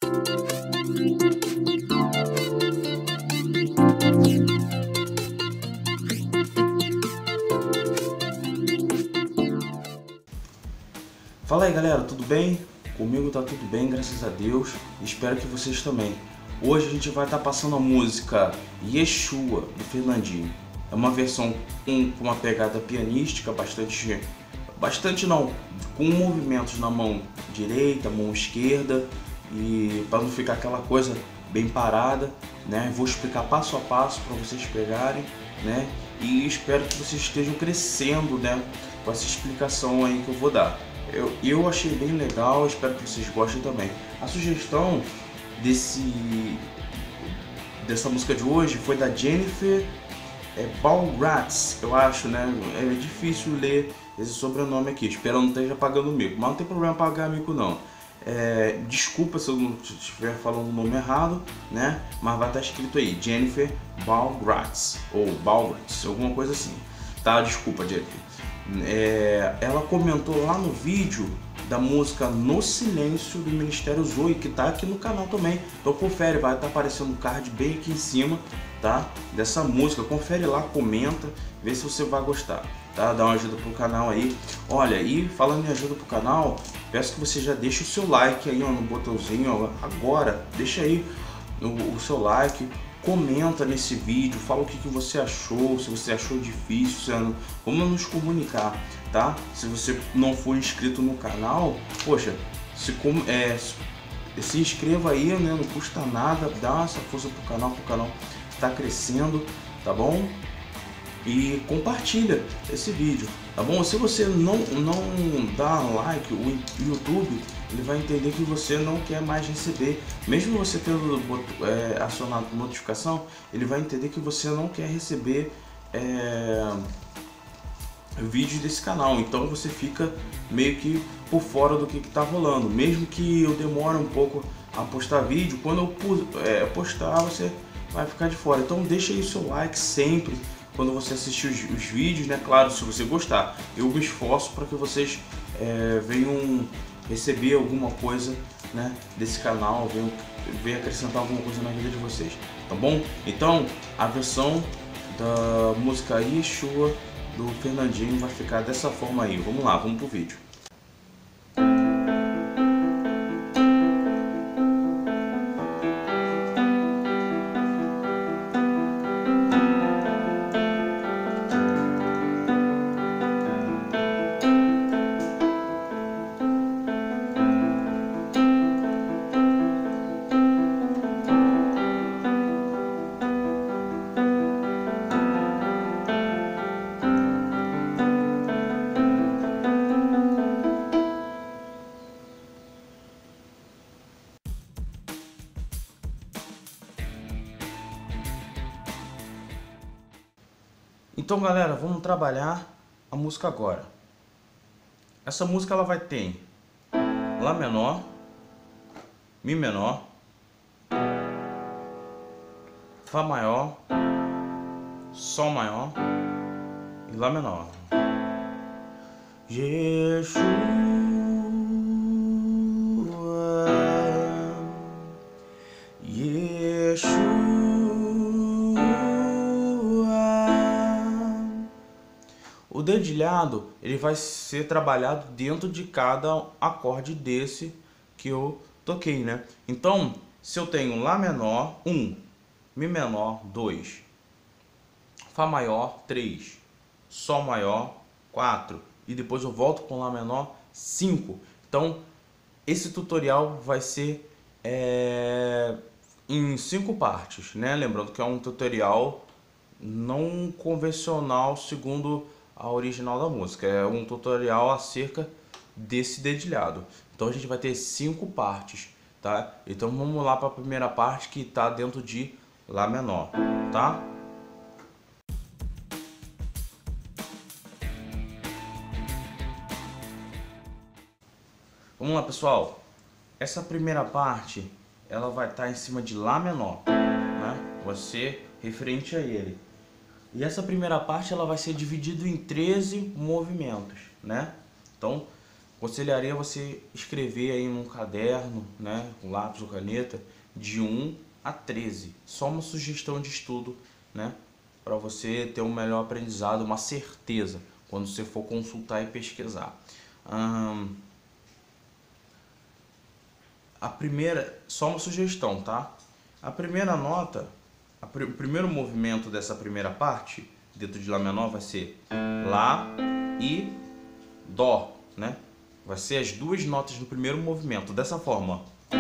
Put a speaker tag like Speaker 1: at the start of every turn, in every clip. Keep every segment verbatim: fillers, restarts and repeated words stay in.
Speaker 1: Fala aí galera, tudo bem? Comigo tá tudo bem, graças a Deus. Espero que vocês também. Hoje a gente vai estar passando a música Yeshua, do Fernandinho. É uma versão com uma pegada pianística, bastante, bastante não, com movimentos na mão direita, mão esquerda, e para não ficar aquela coisa bem parada, né? Vou explicar passo a passo para vocês pegarem, né? E espero que vocês estejam crescendo, né, com essa explicação aí que eu vou dar. Eu, eu achei bem legal, espero que vocês gostem também. A sugestão desse, dessa música de hoje foi da Jennifer é, Balgratz, eu acho, né? É difícil ler esse sobrenome aqui, espero não esteja pagando mico, mas não tem problema pagar mico não. É, desculpa se eu não estiver falando o nome errado, né? Mas vai estar escrito aí, Jennifer Balgratz, ou Balgratz, alguma coisa assim, tá? Desculpa, Jennifer. É, ela comentou lá no vídeo da música No Silêncio do Ministério Zoe, que tá aqui no canal também, então confere, vai estar aparecendo o card bem aqui em cima, tá? Dessa música, confere lá, comenta, vê se você vai gostar, tá? Dá uma ajuda pro canal aí. Olha, e falando em ajuda pro canal, peço que você já deixe o seu like aí, ó, no botãozinho, ó, agora, deixa aí o, o seu like. Comenta nesse vídeo, fala o que, que você achou, se você achou difícil, se não, vamos nos comunicar, tá? Se você não for inscrito no canal, poxa, se, com, é, se inscreva aí, né? Não custa nada, dá essa força pro canal, pro canal está crescendo, tá bom? E compartilha esse vídeo, tá bom? Se você não, não dá like, o YouTube ele vai entender que você não quer mais receber, mesmo você tendo é, acionado notificação, ele vai entender que você não quer receber é, vídeos desse canal, então você fica meio que por fora do que está rolando. Mesmo que eu demore um pouco a postar vídeo, quando eu é, postar você vai ficar de fora, então deixa aí o seu like sempre quando você assistir os, os vídeos, né? Claro, se você gostar, eu me esforço para que vocês é, venham receber alguma coisa, né, desse canal, venham, venham acrescentar alguma coisa na vida de vocês, tá bom? Então, a versão da música Yeshua do Fernandinho vai ficar dessa forma aí. Vamos lá, vamos pro vídeo. Então galera, vamos trabalhar a música agora. Essa música ela vai ter Lá menor, Mi menor, Fá maior, Sol maior e Lá menor. Yeshua, Yeshua. O dedilhado ele vai ser trabalhado dentro de cada acorde desse que eu toquei, né? Então, se eu tenho Lá menor um, Mi menor dois, Fá maior três, Sol maior quatro e depois eu volto com Lá menor cinco. Então, esse tutorial vai ser é, em cinco partes, né? Lembrando que é um tutorial não convencional segundo a original da música, é um tutorial acerca desse dedilhado. Então a gente vai ter cinco partes, tá? Então vamos lá para a primeira parte que está dentro de Lá menor, tá? Vamos lá, pessoal. Essa primeira parte ela vai estar em cima de Lá menor, né? Você referente a ele. E essa primeira parte ela vai ser dividida em treze movimentos, né? Então, aconselharia você escrever aí num caderno, né, com lápis ou caneta, de um a treze. Só uma sugestão de estudo, né, para você ter um melhor aprendizado, uma certeza, quando você for consultar e pesquisar. Hum, a primeira, só uma sugestão, tá? A primeira nota, a pr o primeiro movimento dessa primeira parte, dentro de Lá menor, vai ser Lá e Dó, né? Vai ser as duas notas no primeiro movimento, dessa forma,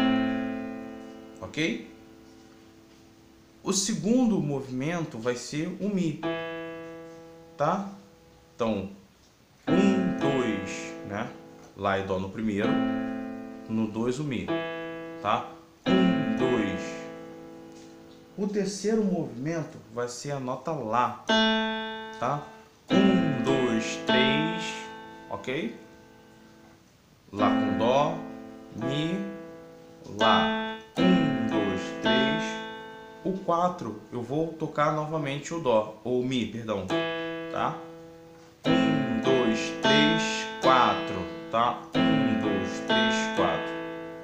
Speaker 1: ok? O segundo movimento vai ser o Mi, tá? Então, um, dois, né? Lá e Dó no primeiro, no dois o Mi, tá? Um, dois. O terceiro movimento vai ser a nota Lá, tá? Um, dois, três, ok? Lá com Dó, Mi, Lá. Um, dois, três. O quatro eu vou tocar novamente o Dó, ou Mi, perdão, tá? Um, dois, três, quatro, tá? Um, dois, três, quatro.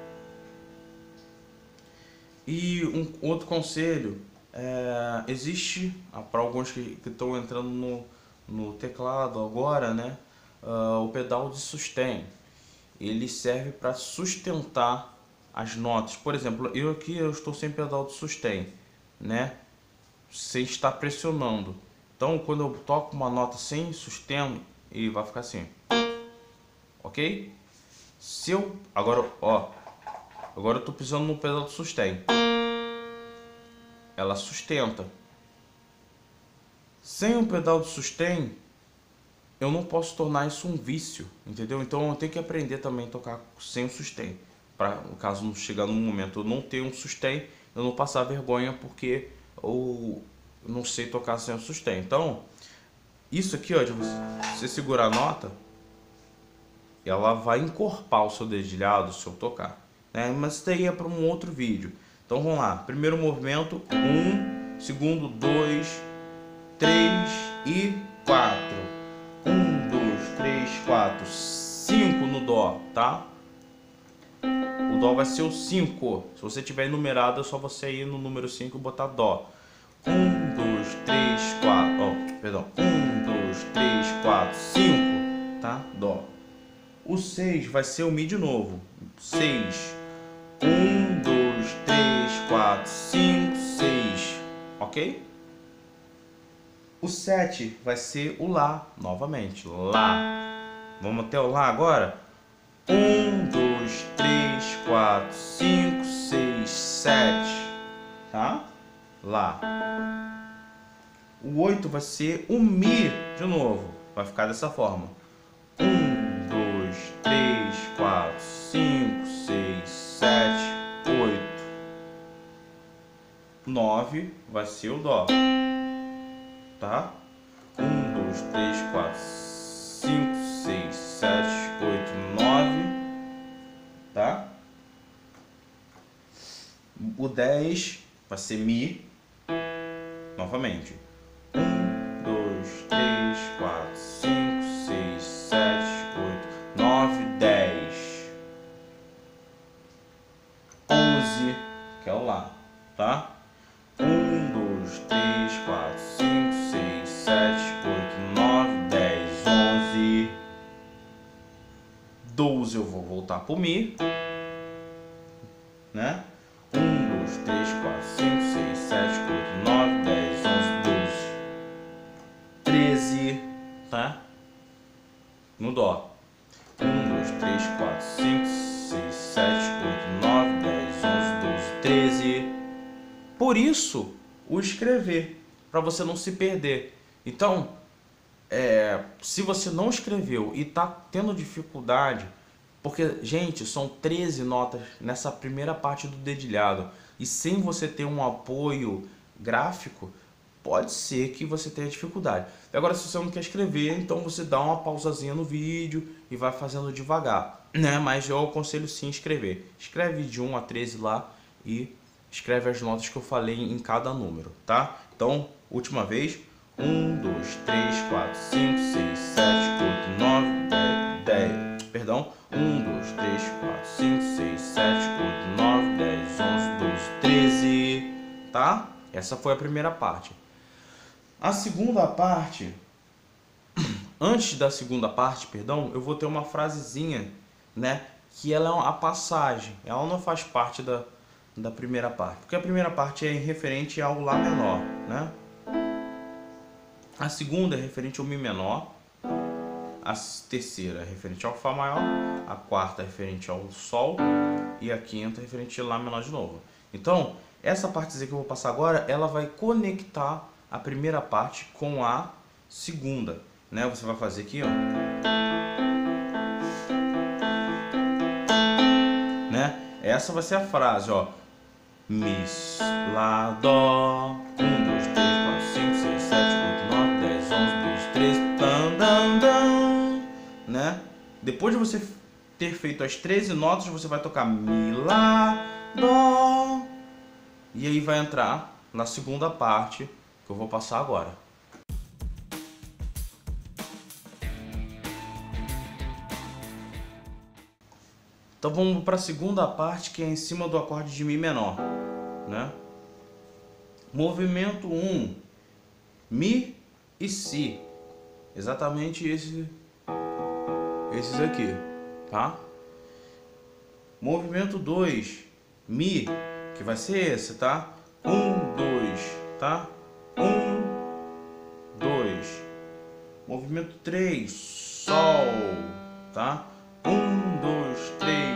Speaker 1: E um outro conselho, é, existe, para alguns que estão entrando no, no teclado agora, né? Uh, o pedal de sustain. Ele serve para sustentar as notas. Por exemplo, eu aqui eu estou sem pedal de sustain, né? Sem estar pressionando. Então, quando eu toco uma nota sem sustento, ele vai ficar assim, ok? Se eu agora, ó, agora eu estou pisando no pedal de sustain, ela sustenta. Sem o pedal de sustain, eu não posso tornar isso um vício, entendeu? Então eu tenho que aprender também a tocar sem o sustain, para no caso não chegar num momento eu não ter um sustain, eu não passar vergonha porque eu não sei tocar sem o sustain. Então, isso aqui, ó, de você, você segurar a nota, ela vai encorpar o seu dedilhado se eu tocar, né? Mas isso daí é para um outro vídeo. Então vamos lá, primeiro movimento, um, segundo, dois, três e quatro. Um, dois, três, quatro, cinco no Dó, tá? O Dó vai ser o cinco. Se você tiver enumerado, é só você ir no número cinco e botar Dó. Um, dois, três, quatro. Oh, perdão. Um, dois, três, quatro, cinco. Tá? Dó. O seis vai ser o Mi de novo. seis. Um, dois, três, quatro, cinco, seis. Ok? O sete vai ser o Lá, novamente, Lá. Vamos até o Lá agora? um, dois, três, quatro, cinco, seis, sete, tá? Lá. O oito vai ser o Mi, de novo, vai ficar dessa forma. um, dois, três, quatro, cinco, seis, sete, oito. nove vai ser o Dó. Tá? um, dois, três, quatro, cinco, seis, sete, oito, nove. Tá? O dez vai ser Mi. Novamente. um, dois, três, quatro, cinco, seis, sete, oito, nove, dez. onze, que é o Lá. Tá? um, dois, três, quatro, cinco, seis, sete, oito, nove, dez, onze, doze. Eu vou voltar pro Mi, né? um, dois, três, quatro, cinco, seis, sete, oito, nove, dez, onze, doze, treze, tá? No Dó. um, dois, três, quatro, cinco, seis, sete, oito, nove, dez, onze, doze, treze. Por isso, o escrever, para você não se perder. Então, é, se você não escreveu e está tendo dificuldade, porque, gente, são treze notas nessa primeira parte do dedilhado, e sem você ter um apoio gráfico, pode ser que você tenha dificuldade. Agora, se você não quer escrever, então você dá uma pausazinha no vídeo e vai fazendo devagar, né? Mas eu aconselho sim escrever. Escreve de um a treze lá e escreve as notas que eu falei em cada número, tá? Então, última vez. um, dois, três, quatro, cinco, seis, sete, oito, nove, dez, perdão. um, dois, três, quatro, cinco, seis, sete, oito, nove, dez, onze, doze, treze, tá? Essa foi a primeira parte. A segunda parte, antes da segunda parte, perdão, eu vou ter uma frasezinha, né? Que ela é a passagem, ela não faz parte da, da primeira parte, porque a primeira parte é referente ao Lá menor, né? A segunda é referente ao Mi menor, a terceira é referente ao Fá maior, a quarta é referente ao Sol e a quinta é referente ao Lá menor de novo. Então, essa partezinha que eu vou passar agora, ela vai conectar a primeira parte com a segunda, né? Você vai fazer aqui, ó, né? Essa vai ser a frase, ó. Mi, Lá, Dó. um, dois, três, quatro, cinco, seis, sete, oito, nove, dez, onze, doze, treze. Tam, tam, tam, né? Depois de você ter feito as treze notas, você vai tocar Mi, Lá, Dó. E aí vai entrar na segunda parte que eu vou passar agora. Então vamos para a segunda parte, que é em cima do acorde de Mi menor, né? Movimento um, Mi e Si. Exatamente esse, esses aqui, tá? Movimento dois, Mi, que vai ser esse, tá? um, dois, tá? um, dois. Movimento três, Sol, tá? um, dois, três.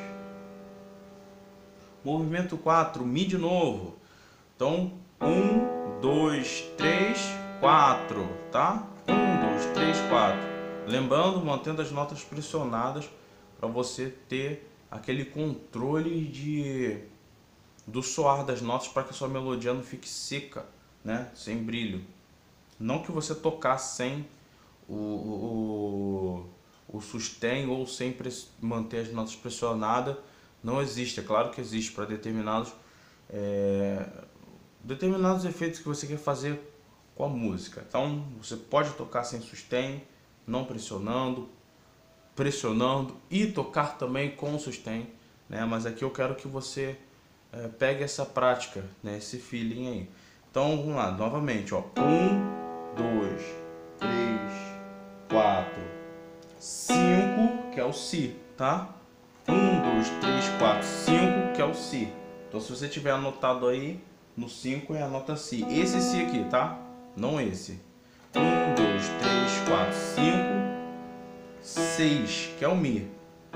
Speaker 1: Movimento quatro, Mi de novo. Então, um, dois, três, quatro, tá? um, dois, três, quatro. Lembrando, mantendo as notas pressionadas para você ter aquele controle de do soar das notas, para que a sua melodia não fique seca, né? Sem brilho. Não que você tocar sem o, o, o sustain ou sem manter as notas pressionadas, não existe. É claro que existe para determinados é, determinados efeitos que você quer fazer com a música. Então você pode tocar sem sustain, não pressionando, pressionando e tocar também com sustain, né? Mas aqui eu quero que você é, pegue essa prática, né? Esse feeling aí. Então vamos lá, novamente, ó. Um, dois, três, quatro, cinco, que é o Si, tá? Um, dois, três, quatro, cinco, que é o Si. Então se você tiver anotado aí, no cinco é a nota Si. Esse Si aqui, tá? Não esse. Um, dois, três, quatro, cinco, seis, que é o Mi.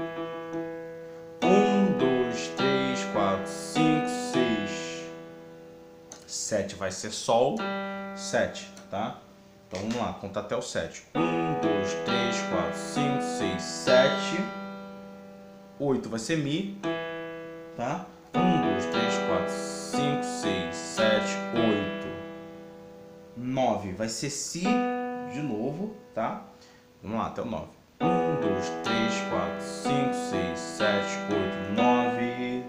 Speaker 1: Um, dois, três, quatro, cinco, seis. sete vai ser Sol, sete, tá? Então vamos lá, conta até o sete. um, dois, três, quatro, cinco, seis, sete. oito vai ser Mi, tá? um, dois, três, quatro, cinco, seis, sete, oito. nove vai ser Si de novo, tá? Vamos lá, até o nove. um, dois, três, quatro, cinco, seis, sete, oito, nove.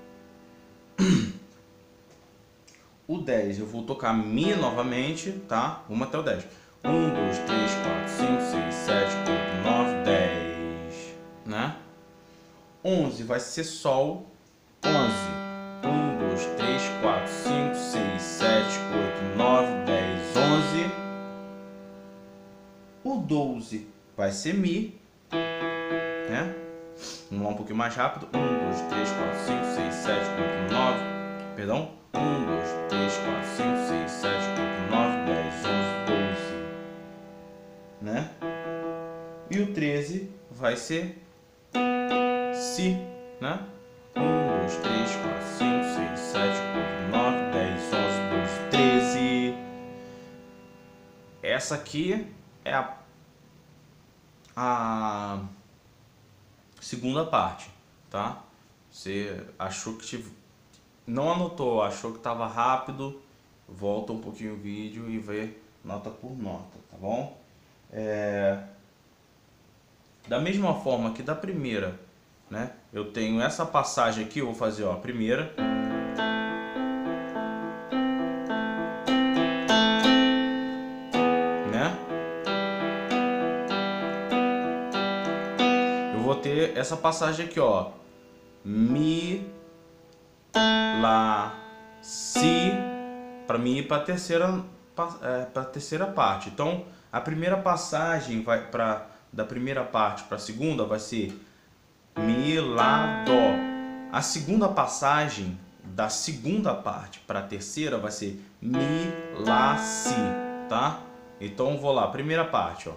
Speaker 1: O dez eu vou tocar Mi novamente, tá? Vamos até o dez. um, dois, três, quatro, cinco, seis, sete, oito, nove, dez. Né? onze vai ser Sol, onze. um, dois, três, quatro, cinco, seis, sete, oito, nove, dez, onze. O doze vai ser Mi, né? Vamos lá um pouquinho mais rápido. um, dois, três, quatro, cinco, seis, sete, oito, nove. Perdão. um, dois, três, quatro, cinco, seis, sete, oito, nove, dez, onze, doze. Né? E o treze vai ser Si, né? um, dois, três, quatro, cinco, seis, sete, oito, nove, dez, onze, doze, treze. Essa aqui é a, a segunda parte, tá? Você achou que tive, não anotou, achou que estava rápido, volta um pouquinho o vídeo e vê nota por nota, tá bom? É... Da mesma forma que da primeira, né? Eu tenho essa passagem aqui, eu vou fazer, ó, a primeira. Né? ter essa passagem aqui, ó. Mi, Lá, Si, para mim ir para a terceira, é, para terceira parte. Então, a primeira passagem vai para da primeira parte para a segunda vai ser Mi, Lá, Dó. A segunda passagem da segunda parte para a terceira vai ser Mi, Lá, Si, tá? Então vou lá, primeira parte, ó.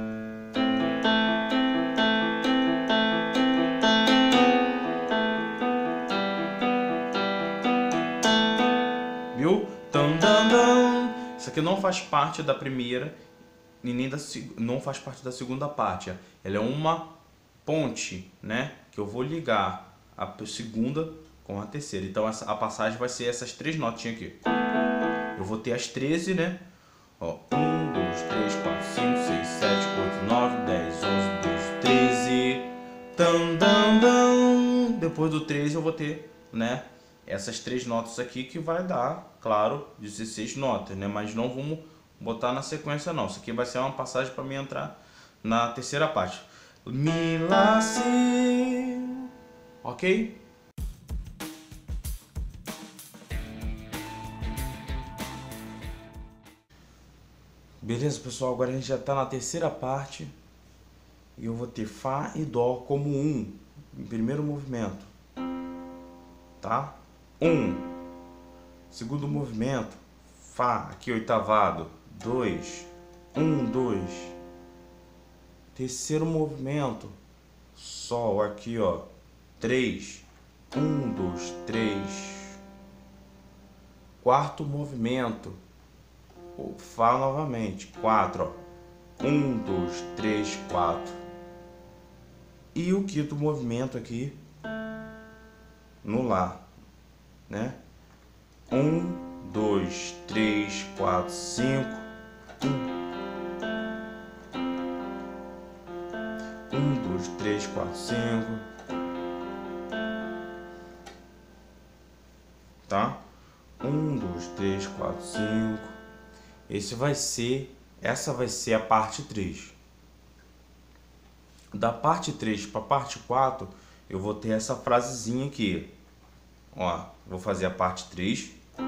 Speaker 1: Viu? Tam, tam, tam. Isso aqui não faz parte da primeira e nem da não faz parte da segunda parte. Ela é uma ponte, né? Que eu vou ligar a segunda com a terceira. Então essa, a passagem vai ser essas três notinhas aqui. Eu vou ter as treze, né? Ó, um, dois, três, quatro, cinco, seis, sete, oito, nove, dez, onze, doze, treze. Tam, tam, tam. Depois do treze eu vou ter, né? Essas três notas aqui que vai dar, claro, dezesseis notas, né? Mas não vamos botar na sequência não. Isso aqui vai ser uma passagem para mim entrar na terceira parte. Mi, Lá, Si. Ok? Beleza, pessoal? Agora a gente já está na terceira parte. E eu vou ter Fá e Dó como um, em primeiro movimento. Tá? Um. Segundo movimento, Fá, aqui oitavado, dois, um, dois. Terceiro movimento, Sol, aqui ó, três, um, dois, três. Quarto movimento, Fá novamente, quatro, ó, um, dois, três, quatro. E o quinto movimento aqui, no Lá, né? Um, dois, três, quatro, cinco. Um, um, dois, três, quatro, cinco. Tá? Um, dois, três, quatro, cinco. Esse vai ser, essa vai ser a parte três. Da parte três para a parte quatro, eu vou ter essa frasezinha aqui. Ó, vou fazer a parte três.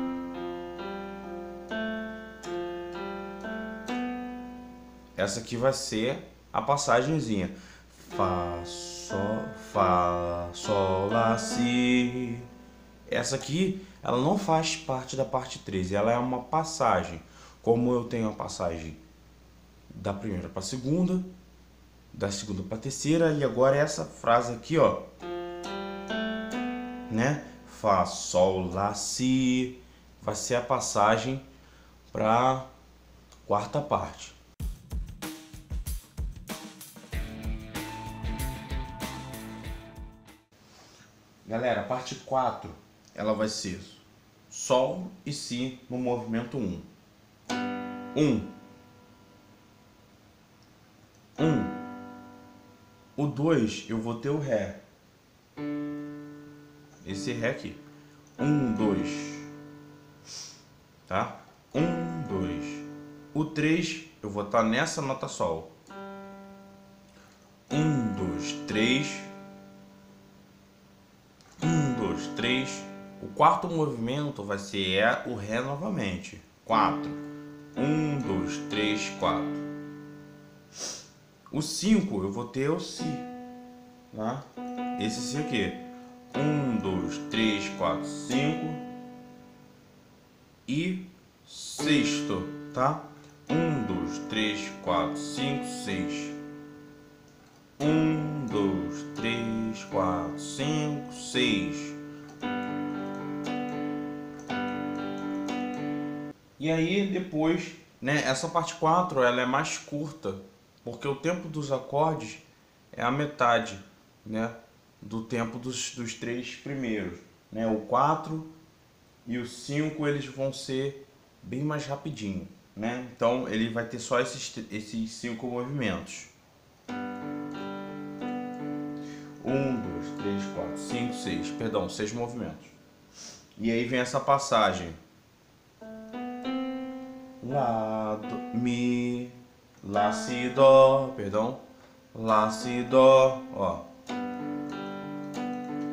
Speaker 1: Essa aqui vai ser a passagenzinha. Fá, Sol, Fá, Sol, Lá, Si. Essa aqui, ela não faz parte da parte três, ela é uma passagem. Como eu tenho a passagem da primeira para a segunda, da segunda para a terceira, e agora essa frase aqui, ó, né? Fá, Sol, Lá, Si, vai ser a passagem para a quarta parte. Galera, a parte quatro, ela vai ser Sol e Si no movimento um. um. um. O dois, eu vou ter o Ré. Esse Ré aqui. um, dois. Tá? um, dois. O três, eu vou estar nessa nota Sol. um, dois, três. um, dois, três. O quarto movimento vai ser o Ré novamente. quatro. um, dois, três, quatro. O cinco, eu vou ter o Si. Tá? Esse Si aqui. um, dois, três, quatro, cinco. E sexto, tá? um, dois, três, quatro, cinco, seis. um, dois, três, quatro, cinco, seis. E aí depois, né, essa parte quatro, ela é mais curta, porque o tempo dos acordes é a metade, né, do tempo dos, dos três primeiros, né? O quatro e o cinco, eles vão ser bem mais rapidinho, né? Então ele vai ter só esses, esses cinco movimentos. Um, dois, três, quatro, cinco, seis, perdão, seis movimentos. E aí vem essa passagem. Lá, do, Mi, Lá, Si, Dó, perdão. Lá, Si, Dó, ó.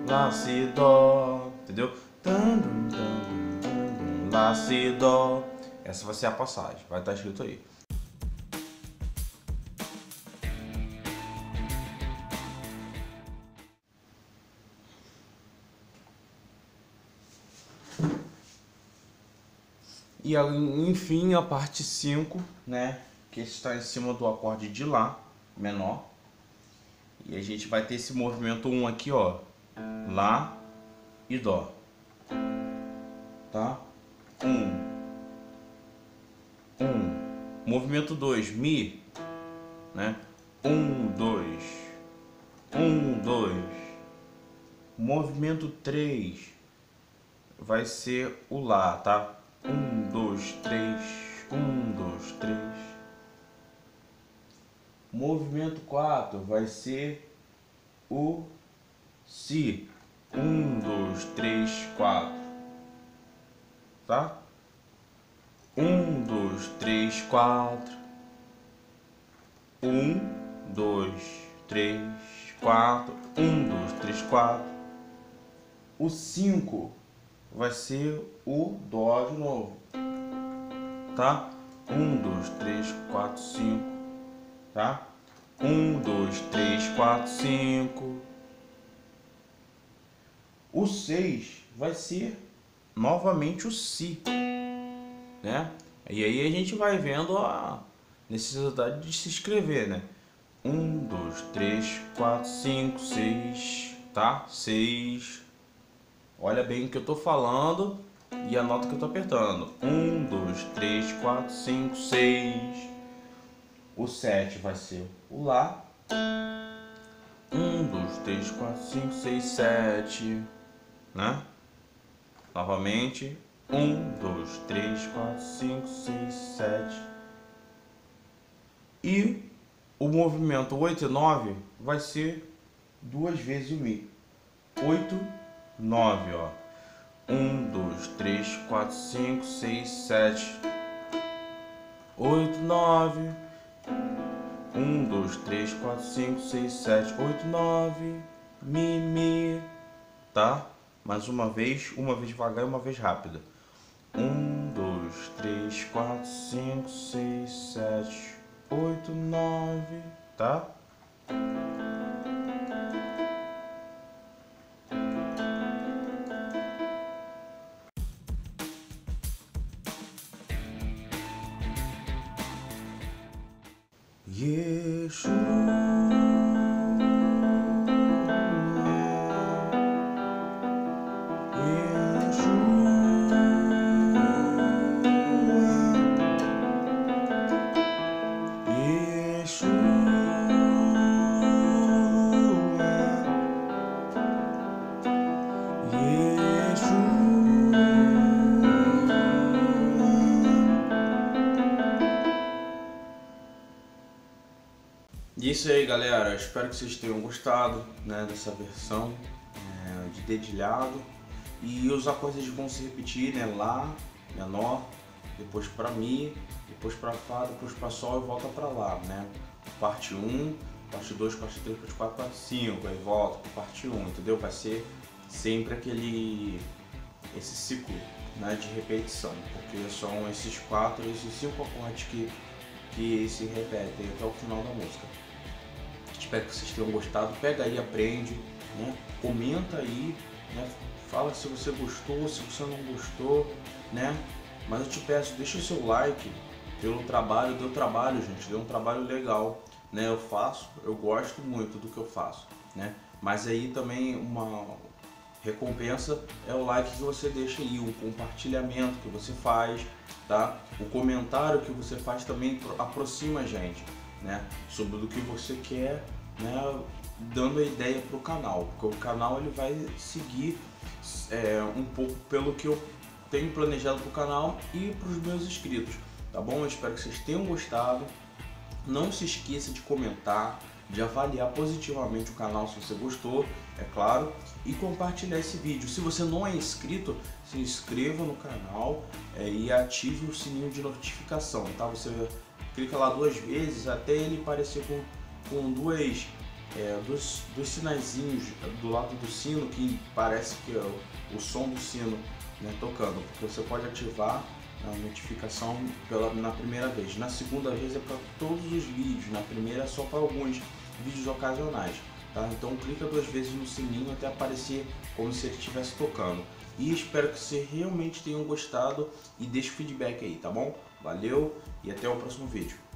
Speaker 1: Lá, Si, Dó, entendeu? Tum, tum, tum, tum, tum, Lá, Si, Dó. Essa vai ser a passagem, vai estar escrito aí. E enfim, a parte cinco, né, que está em cima do acorde de Lá menor. E a gente vai ter esse movimento um aqui, ó, Lá e Dó, tá? um, um. Movimento dois, Mi, né? um, dois, um, dois. Movimento três vai ser o Lá, tá? um, dois, três, um, dois, três. Movimento quatro vai ser o Si. um, dois, três, quatro. Tá? um, dois, três, quatro. um, dois, três, quatro. um, dois, três, quatro. O cinco vai ser o Dó de novo. Tá? um, dois, três, quatro, cinco. Tá? um, dois, três, quatro, cinco. O seis vai ser novamente o Si, né? E aí a gente vai vendo a necessidade de se escrever, né? um, dois, três, quatro, cinco, seis, tá? seis. Olha bem o que eu tô falando e a nota que eu tô apertando. um, dois, três, quatro, cinco, seis. O sete vai ser o Lá. um, dois, três, quatro, cinco, seis, sete. Né? Novamente. um, dois, três, quatro, cinco, seis, sete. E o movimento oito e nove vai ser duas vezes o Mi. oito, nove, ó. um, dois, três, quatro, cinco, seis, sete. oito, nove. um, dois, três, quatro, cinco, seis, sete, oito, nove. Mi, Mi. Tá? Mais uma vez, uma vez devagar e uma vez rápida. um, dois, três, quatro, cinco, seis, sete, oito, nove. Tá? Yeshua. Isso aí, galera, espero que vocês tenham gostado, né, dessa versão é, de dedilhado. E os acordes vão se repetir, né, Lá menor, depois para Mi, depois para Fá, depois para Sol e volta para Lá, né? Parte um, parte dois, parte três, parte quatro, parte cinco, aí volta para parte um, entendeu? Vai ser sempre aquele esse ciclo, né, de repetição, porque são esses quatro, esses cinco acordes que, que se repetem até o final da música. Espero que vocês tenham gostado. Pega aí, aprende, né? Comenta aí, né? Fala se você gostou, se você não gostou, né? Mas eu te peço, deixa o seu like pelo trabalho, deu trabalho, gente, deu um trabalho legal, né? Eu faço, eu gosto muito do que eu faço, né? Mas aí também uma recompensa é o like que você deixa aí, o compartilhamento que você faz, tá? O comentário que você faz também aproxima a gente, né? Sobre o que você quer, né? Dando a ideia para o canal, porque o canal ele vai seguir é, um pouco pelo que eu tenho planejado para o canal e para os meus inscritos, tá bom? Eu espero que vocês tenham gostado. Não se esqueça de comentar, de avaliar positivamente o canal se você gostou, é claro, e compartilhar esse vídeo. Se você não é inscrito, se inscreva no canal é, e ative o sininho de notificação, tá? Você clica lá duas vezes até ele aparecer com, com duas é, dos, dos sinaizinhos do lado do sino, que parece que é o, o som do sino, né, tocando, porque você pode ativar a notificação pela, na primeira vez. Na segunda vez é para todos os vídeos, na primeira é só para alguns vídeos ocasionais, tá? Então clica duas vezes no sininho até aparecer como se ele estivesse tocando. E espero que vocês realmente tenham gostado e deixe feedback aí, tá bom? Valeu e até o próximo vídeo.